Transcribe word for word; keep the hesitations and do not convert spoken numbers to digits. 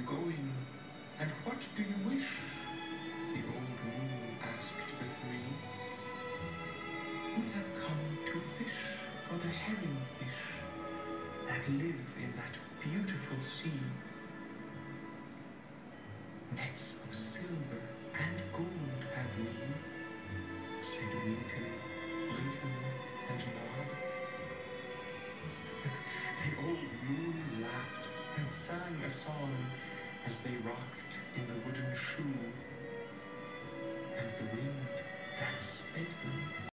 going, and what do you wish? The old moon asked the three. We have come to fish for the herring fish that live in that beautiful sea. Nets of silver and gold have we, said Wynken, Blynken, and Nod. The old moon laughed and sang a song as they rocked in the wooden shoe, and the wind that sped them